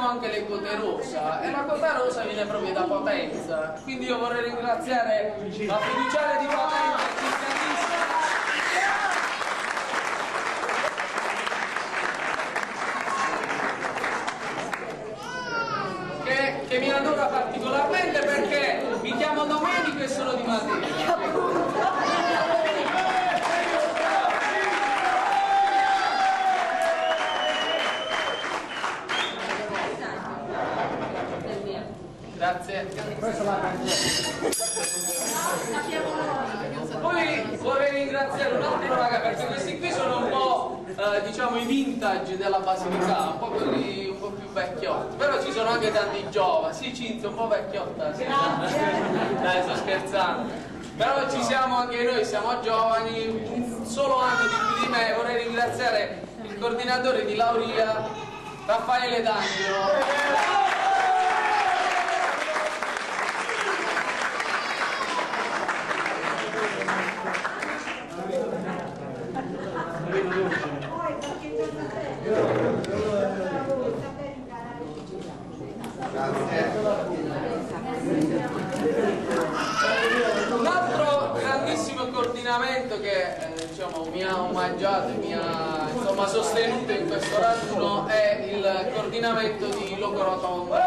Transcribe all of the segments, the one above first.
abbiamo anche le quote rosa e la quota rosa viene proprio da Potenza, quindi io vorrei ringraziare la fiduciaria di Potenza, che mi adora particolarmente perché mi chiamo Domenico e sono di Matera. Grazie. Poi vorrei ringraziare un altro raga perché questi qui sono un po' diciamo i vintage della Basilicata, un po' quelli un po' più vecchiotti, però ci sono anche tanti giovani, sì Cinzia un po' vecchiotta, sì. Dai sto scherzando, però ci siamo anche noi, siamo giovani, un solo anno di più di me. Vorrei ringraziare il coordinatore di Lauria, Raffaele D'Angelo. Un altro grandissimo coordinamento che diciamo, mi ha omaggiato e mi ha insomma, sostenuto in questo raduno è il coordinamento di Loco Rotondo.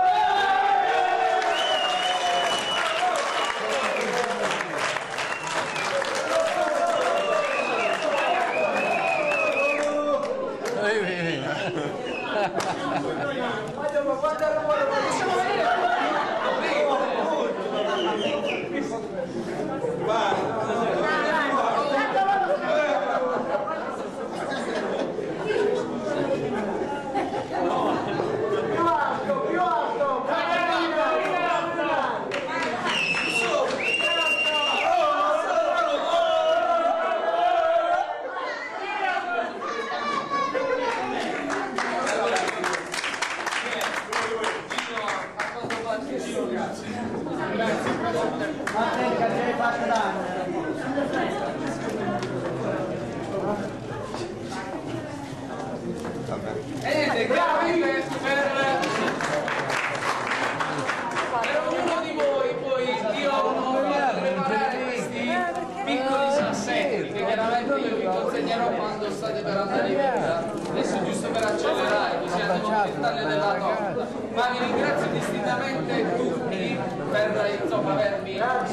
Per ognuno di voi poi io ho preparare questi piccoli sassetti che chiaramente io vi consegnerò quando state per andare via. Adesso giusto per accelerare, così andiamo a dettaglio della torta. Ma vi ringrazio distintamente tutti per insomma avermi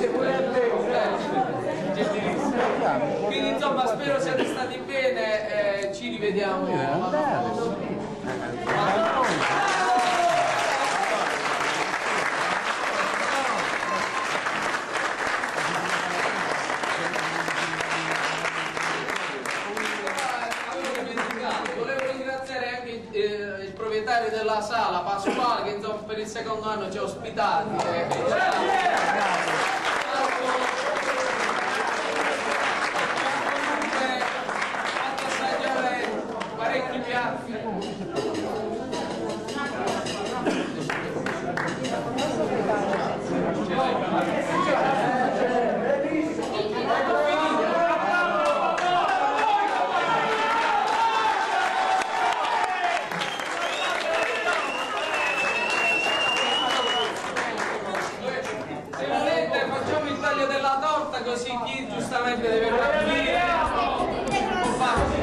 gentilissimo. Quindi insomma spero siate stati bene e ci rivediamo l'anno prossimo. Volevo ringraziare anche il proprietario della sala Pasquale che insomma per il secondo anno ci ha ospitati fatto assaggiare parecchi piatti. Così chi giustamente deve partire può farsi.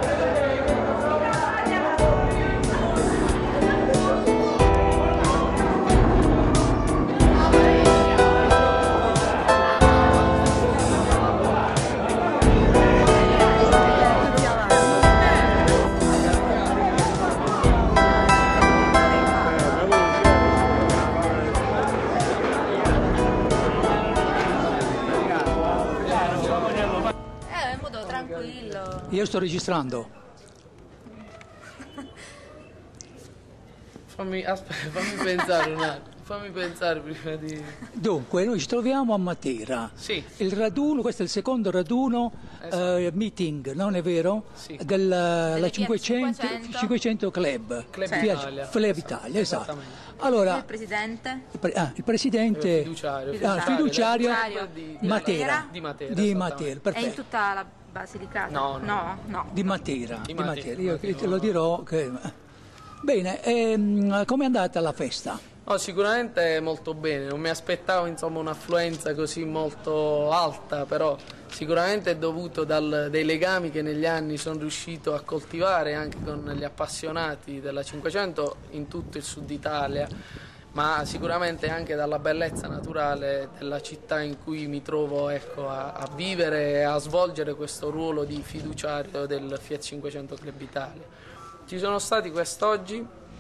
Io sto registrando. Fammi pensare un attimo, fammi pensare prima di... Dunque, noi ci troviamo a Matera. Sì. Il raduno, questo è il secondo raduno, meeting, non è vero? Sì. Della 500 Club. Club Sì. Italia. Club Italia, esatto. Allora, il presidente? Il presidente fiduciario di Matera. Di Matera. Perfetto. È in tutta la Basilicata? No. No. Di Matera. Di Matera. Io te lo dirò che... Bene, com'è andata la festa? No, sicuramente molto bene, non mi aspettavo insomma un'affluenza così molto alta, però sicuramente è dovuto dei legami che negli anni sono riuscito a coltivare anche con gli appassionati della 500 in tutto il sud Italia, ma sicuramente anche dalla bellezza naturale della città in cui mi trovo, ecco, a vivere e a svolgere questo ruolo di fiduciario del Fiat 500 Club Italia. Ci sono stati quest'oggi,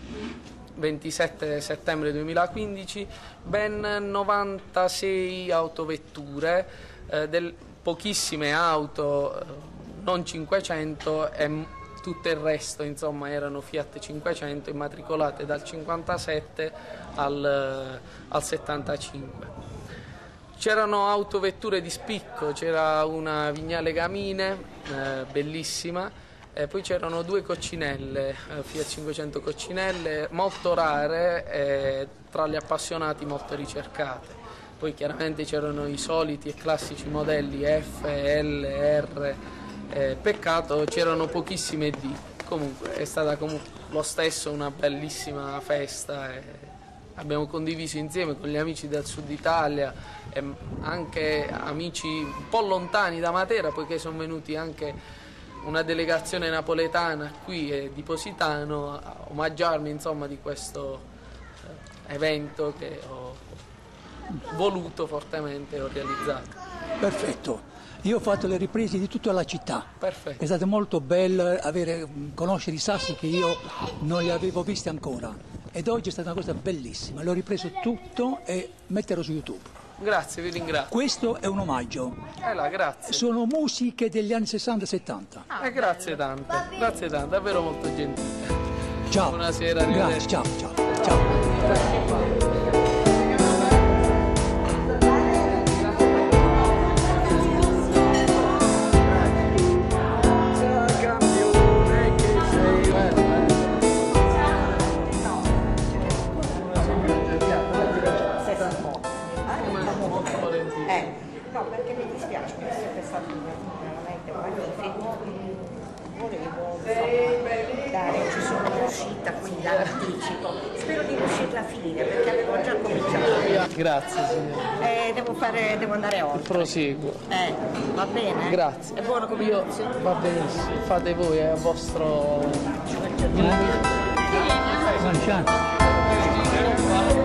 27 settembre 2015, ben 96 autovetture, pochissime auto non 500 e tutto il resto insomma erano Fiat 500 immatricolate dal 57 al 75. C'erano autovetture di spicco, c'era una Vignale Gamine bellissima, e poi c'erano due coccinelle, Fiat 500 coccinelle, molto rare e tra gli appassionati molto ricercate. Poi chiaramente c'erano i soliti e classici modelli F, L, R, peccato c'erano pochissime D. Comunque è stata lo stesso una bellissima festa. Abbiamo condiviso insieme con gli amici del Sud Italia e anche amici un po' lontani da Matera, poiché sono venuti anche una delegazione napoletana qui e di Positano a omaggiarmi insomma di questo evento che ho voluto fortemente e ho realizzato. Perfetto. Io ho fatto le riprese di tutta la città. Perfetto. È stato molto bello conoscere i sassi che io non li avevo visti ancora. Ed oggi è stata una cosa bellissima. L'ho ripreso tutto e metterò su YouTube. Grazie, vi ringrazio. Questo è un omaggio. Grazie. Sono musiche degli anni 60 e 70. Grazie tante, davvero molto gentile. Ciao. Buonasera, grazie, ciao. No, perché mi dispiace, è sempre stato veramente magnifico. Volevo dare, ci sono riuscita qui d'anticipo. Spero di riuscirla a finire perché avevo già cominciato. Grazie signora. Devo andare oltre. Proseguo. Va bene? Grazie. È buono come inizio? Va benissimo, fate voi, è a vostro... Buona chance.